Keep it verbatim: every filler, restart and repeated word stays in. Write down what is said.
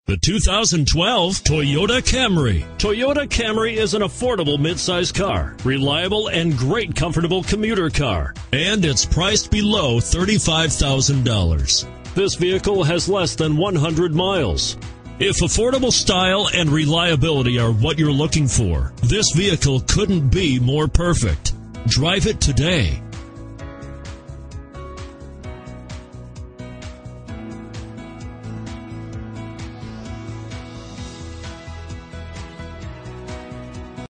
The two thousand twelve Toyota Camry. Toyota Camry is an affordable midsize car, reliable and great comfortable commuter car, and it's priced below thirty-five thousand dollars. This vehicle has less than one hundred miles. If affordable style and reliability are what you're looking for, this vehicle couldn't be more perfect. Drive it today.